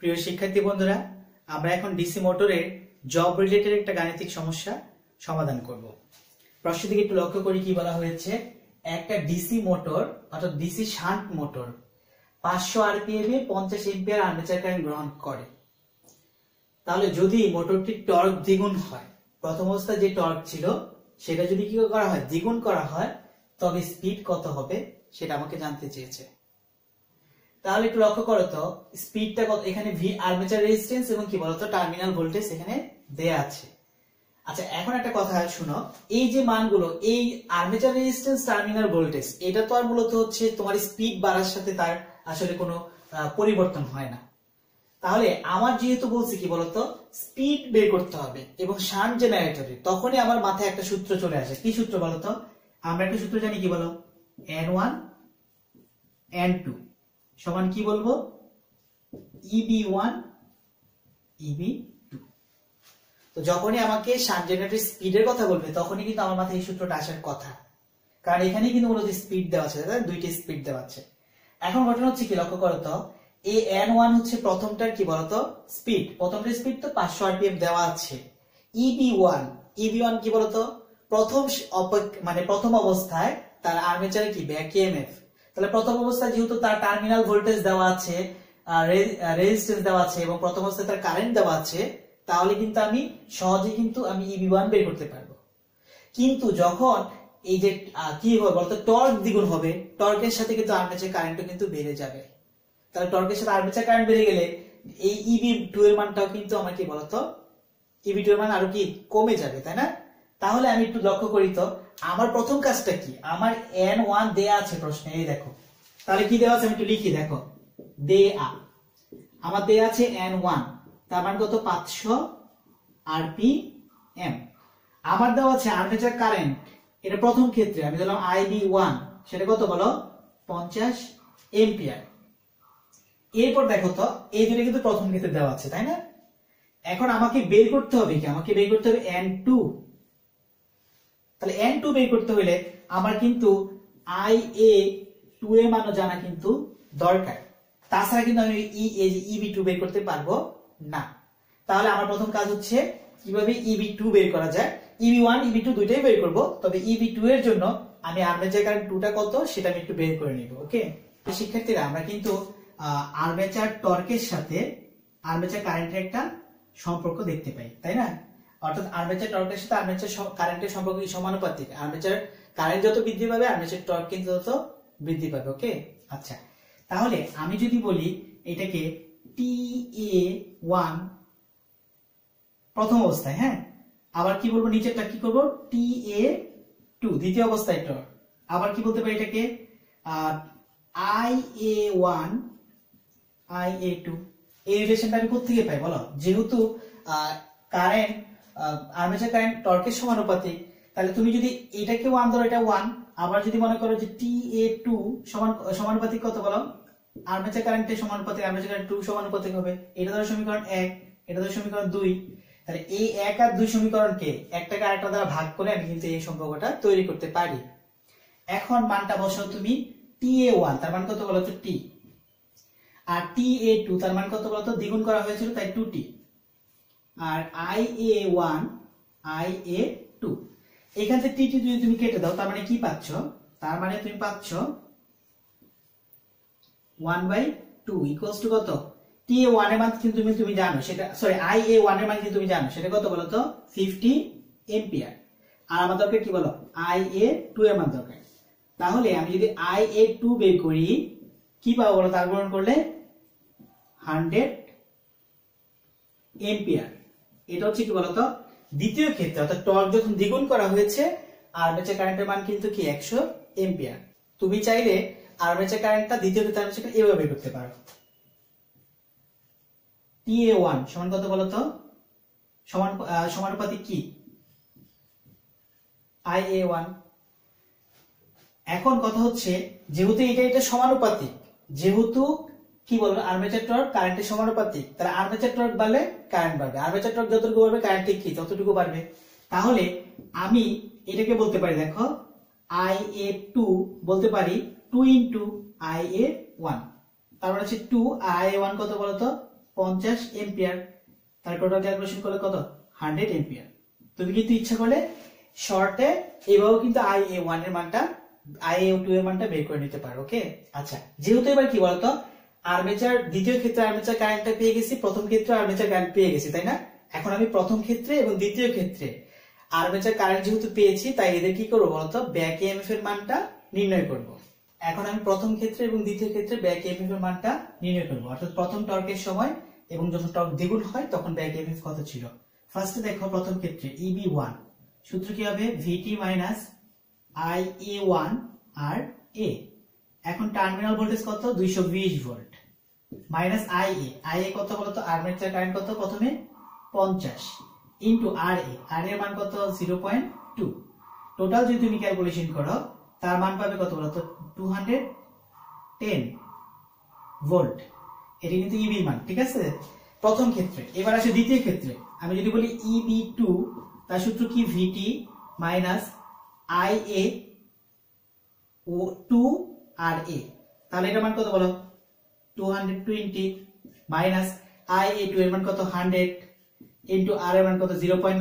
প্রিয় শিক্ষার্থী বন্ধুরা, আমরা এখন ডিসি মোটরের জব রিলেটেড একটা গাণিতিক সমস্যা সমাধান করব। প্রশ্ন দিকে একটু লক্ষ্য করি কি বলা হয়েছে। একটা ডিসি মোটর অর্থাৎ ডিসি শান্ট মোটর 500 আরপিএম এ 50 এম্পিয়ার আর্মেচার কারেন্ট গ্রহণ করে। তাহলে যদি মোটরটির টর্ক দ্বিগুণ হয়, প্রথম অবস্থায় যে টর্ক ছিল সেটা যদি কি করা হয়, দ্বিগুণ করা হয়, তবে স্পিড কত হবে সেটা আমাকে জানতে চেয়েছে। তাহলে একটু লক্ষ্য করো তো স্পিডটা কত। এখানে ভি আর্মেচার রেজিস্ট্যান্স এবং কি বলতো টার্মিনাল ভোল্টেজ এখানে দেয়া আছে। আচ্ছা, এখন একটা কথা শুনো, এই যে মানগুলো, এই আর্মেচার রেজিস্ট্যান্স টার্মিনাল ভোল্টেজ, এটা তো আর মূলত হচ্ছে তোমার স্পিড বাড়ার সাথে তার আসলে কোনো পরিবর্তন হয় না। তাহলে আমার যেহেতু বলছি কি বলতো স্পিড বের করতে হবে এবং শান্ট জেনারেটরে, তখনই আমার মাথায় একটা সূত্র চলে আসে। কি সূত্র বলতো? আমরা একটা সূত্র জানি, কি বলো, N1 N2 সমান কি বলবো, EB1 EB2। তো যখনই আমাকে শান্ট জেনারেটরের স্পিডের কথা বলবে তখনই কিন্তু আমার মাথায় এই সূত্রটা আসার কথা, কারণ এখানে কিন্তু মূলত স্পিড দেওয়া আছে, দুইটা স্পিড দেওয়া আছে। এখন ঘটনা হচ্ছে কি, লক্ষ্য করো তো, এই N1 হচ্ছে প্রথমটার কি বলতো স্পিড, প্রথমটার স্পিড তো 500 আরপিএম দেওয়া আছে। EB1 কি বলতো, প্রথম অবস্থায় তার আর্মেচারে কি ব্যাক ইএমএফ। তাহলে প্রথম অবস্থায় যেহেতু তার টার্মিনাল ভোল্টেজ দেওয়া আছে, রেজিস্ট্যান্স দেওয়া আছে এবং প্রথম অবস্থায় তার কারেন্ট দেওয়া আছে, তাহলে কিন্তু আমি সহজে আমি EB1 বের করতে পারবো। কিন্তু যখন এই যে কি হবে বলতো, টর্ক দ্বিগুণ হবে, টর্কের সাথে কিন্তু আর্মেচার কারেন্টও কিন্তু বেড়ে যাবে। তাহলে টর্কের সাথে আর্মেচার কারেন্ট বেড়ে গেলে এই EB2 এর মানটাও কিন্তু আমার কি বলতো, EB2 এর মান আরো কি কমে যাবে, তাই না? তাহলে আমি একটু লক্ষ্য করি তো আমার প্রথম কাজটা কি, আমার N1 দেয়া আছে প্রশ্নে, এই দেখো। তাহলে কি দেওয়া আছে আমি একটু লিখি, দেখো আমার দেয়া আছে N1, তার মান কত, 500 আরপিএম। আমার দেওয়া আছে আর্মেচার কারেন্ট, এটা প্রথম ক্ষেত্রে আমি দিলাম IB1, সেটা কত বলো, 50 এম্পিয়ার। এরপর দেখো তো এই দুটো কিন্তু প্রথম ক্ষেত্রে দেওয়া আছে, তাই না? এখন আমাকে বের করতে হবে কি, আমাকে বের করতে হবে N2। তাহলে N2 বের করতে হলে আমার কিন্তু IA2 এর মানও জানা কিন্তু দরকার, তাছাড়া কিন্তু আমি EB2 বের করতে পারবো না। তাহলে আমার প্রথম কাজ হচ্ছে কিভাবে EB2 বের করা যায়। EB1 EB2 দুইটাই বের করব, তবে EB2 এর জন্য আমি আর্মেচার কারেন্ট 2টা কত সেটা আমি একটু বের করে নিব। ওকে শিক্ষার্থীরা, আমরা কিন্তু আর্মেচার টর্কের সাথে আর্মেচার কারেন্টের একটা সম্পর্ক দেখতে পাই, তাই না? অর্থাৎ আর্মেচার টর্কের সাথে আর্মেচার কারেন্টের সম্পর্ক সমানুপাতিক। আর্মেচার কারেন্ট যত বৃদ্ধি পাবে আর্মেচার টর্ক কিন্তু তত বৃদ্ধি পাবে। ওকে, আচ্ছা, তাহলে আমি যদি বলি এটাকে TA1 প্রথম অবস্থায়, হ্যাঁ, আবার কি বলবো নিচেরটা কি করব, TA2 দ্বিতীয় অবস্থায় টর্ক। আবার কি বলতে পারি এটাকে IA1 IA2। এই রিলেশনটা আমি কোথা থেকে পাই বলো? যেহেতু কারেন্ট আর্মেচার কারেন্ট টর্কের সমানুপাতিক, তাহলে তুমি যদি এটাকে 1 ধরো, এটা 1, আবার যদি মনে করো যে TA2 সমানুপাতিক কত বলো, আর্মেচার কারেন্টের সমানুপাতিক আর্মেচার কারেন্ট 2 সমানুপাতিক হবে। এটা ধরো সমীকরণ 1, এটা ধরো সমীকরণ 2। তাহলে এই 1 আর 2 সমীকরণকে একটাকে আরেকটা দ্বারা ভাগ করে আমি কিন্তু এই সম্পর্কটা তৈরি করতে পারি। এখন মানটা বসাও তুমি, TA1 তার মান কত বলো তো T, আর TA2 তার মান কত বলো তো, দ্বিগুণ করা হয়েছিল তাই 2T, আর IA1 IA2 এখান থেকে T যদি তুমি কেটে দাও তার মানে কি পাচ্ছ, তার মানে তুমি পাচ্ছ 1/2 ইকুয়ালস টু কত, TA1 এর মান কিন্তু তুমি জানো সেটা, সরি IA1 এর মান কিন্তু তুমি জানো সেটা কত বলো তো 50 এম্পিয়ার। আর আমার দরকার কি বলো, IA2 এর মান দরকার। তাহলে আমি যদি IA2 বের করি কি পাবো বলো, তার গুণন করলে 100 এম্পিয়ার। এটা হচ্ছে কি বলতো দ্বিতীয় ক্ষেত্রে, অর্থাৎ টর্ক যখন দ্বিগুণ করা হয়েছে আর্মেচার কারেন্টের মান কিন্তু কি 100 এম্পিয়ার। তুমি চাইলে আর্মেচার কারেন্টটা দ্বিতীয় ক্ষেত্রে আর্মেচার কারেন্ট এভাবে বের করতে পারো। TA1 সমান কত বলতো, সমানুপাতিক কি IA1। এখন কথা হচ্ছে যেহেতু এটা সমানুপাতিক, যেহেতু কি বলবো আর্মেচার টর্ক কারেন্টের সমানুপাতিক, তাহলে আর্মেচার টর্ক বাড়লে কারেন্ট বাড়বে, আর্মেচার টর্ক যতটুকু বাড়বে কারেন্ট ঠিক কি ততটুকু বাড়বে। তাহলে আমি এটাকে বলতে পারি, দেখো IA2 বলতে পারি 2 into IA1, তার মানে হচ্ছে 2 IA1 কত বলতো 50 এম্পিয়ার। তাহলে টোটাল ক্যালকুলেশন করলে কত 100 এম্পিয়ার। তুমি কিন্তু ইচ্ছা করলে শর্টে এভাবেও কিন্তু IA1 এর মানটা IA2 এর মানটা বের করে নিতে পারো। ওকে, আচ্ছা যেহেতু এবার কি বলতো আর্মেচার দ্বিতীয় ক্ষেত্রে আর্মেচার কারেন্টটা পেয়ে গেছি, প্রথম ক্ষেত্রে আর্মেচার কারেন্ট পেয়ে গেছি, তাই না? এখন আমি প্রথম ক্ষেত্রে এবং দ্বিতীয় ক্ষেত্রে আর্মেচার কারেন্ট যেহেতু পেয়েছি, তাই এদের কি করবো বলতো ব্যাক ইএমএফ এর মানটা নির্ণয় করব। এখন আমি প্রথম ক্ষেত্রে এবং দ্বিতীয় ক্ষেত্রে ব্যাক ইএমএফ এর মানটা নির্ণয় করব, অর্থাৎ প্রথম টর্কের সময় এবং যখন টর্ক দ্বিগুণ হয় তখন ব্যাক ইএমএফ কত ছিল। ফার্স্টে দেখো প্রথম ক্ষেত্রে EB1 সূত্র কি হবে VT মাইনাস IA1 আর A। এখন টার্মিনাল ভোল্টেজ কত 220 ভোল্ট মাইনাস IA কত বলতো আর্মেচার কারেন্ট কত প্রথমে 50 ইনটু RA এর মান কত 0.2। টোটাল যদি তুমি ক্যালকুলেশন করো তার মান পাবে কত বলতো 210 ভোল্ট। এটা কিন্তু EB মান, ঠিক আছে প্রথম ক্ষেত্রে। এবার আসে দ্বিতীয় ক্ষেত্রে, আমি যদি বলি EB2 তার সূত্র কি VT মাইনাস IA ও 2 RA। তাহলে এটার মান কত বলো 220 মাইনাস IA2 এর মান কত 100 ইনটু R এর মান কত 0 পয়েন্ট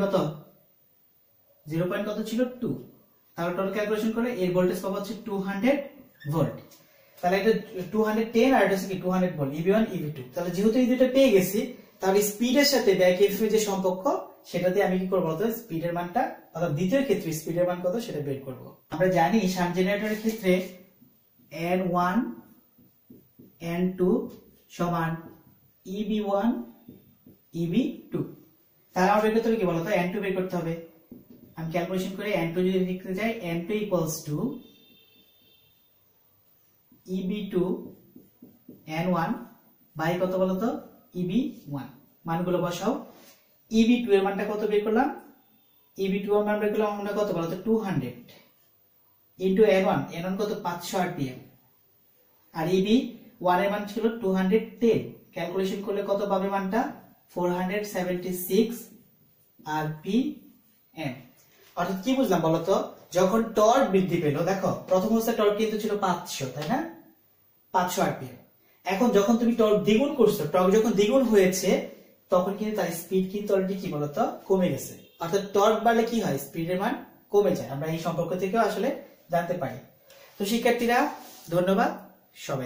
কত ছিল 2। তাহলে টোটাল ক্যালকুলেশন করে এর ভোল্টেজ পাবো হচ্ছে 200 ভোল্ট। তাহলে এটা 210 আর এটা হচ্ছে কি 200 ভোল্ট EB1 EB2। তাহলে যেহেতু এই দুটো পেয়ে গেছি, তাহলে স্পিডের সাথে ব্যাক ইএমএফ এর যে সম্পর্ক সেটা দিয়ে আমি কি করব বলতো স্পিডের মানটা, অর্থাৎ দ্বিতীয় ক্ষেত্রে স্পিডের মান কত সেটা বের করব। আমরা জানি শান্ট জেনারেটরের ক্ষেত্রে N1 N2 সমান EB1 EB2। তাহলে আমার বের করতে হবে কি বলতো N2 বের করতে হবে। আমি ক্যালকুলেশন করে N2 যদি লিখতে যাই N2 equals to EB2 N1 by কত বলতো EB1। মানগুলো বসাও। EB2 এর মানটা কত বের করলাম, EB2 এর মান বের করলাম আমরা কত বলতো 200 ইনটু N1 কত 500 rpm আর EB1 এর মান ছিল 210। ক্যালকুলেশন করলে কত পাবে মানটা 476 rpm। অর্থাৎ কি বুঝলাম বলতো যখন টর্ক বৃদ্ধি পেল, দেখো প্রথম অবস্থায় টর্ক কিন্তু ছিল 500, তাই না 500 rpm। এখন যখন তুমি টর্ক দ্বিগুণ করছো, টর্ক যখন দ্বিগুণ হয়েছে তখন কিন্তু তার স্পিড কিন্তু অলরেডি কি বলতো কমে গেছে। অর্থাৎ টর্ক বাড়লে কি হয় স্পিডের মান কমে যায়। আমরা এই সম্পর্ক থেকেও আসলে জানতে পারি। তো শিক্ষার্থীরা ধন্যবাদ সবাই।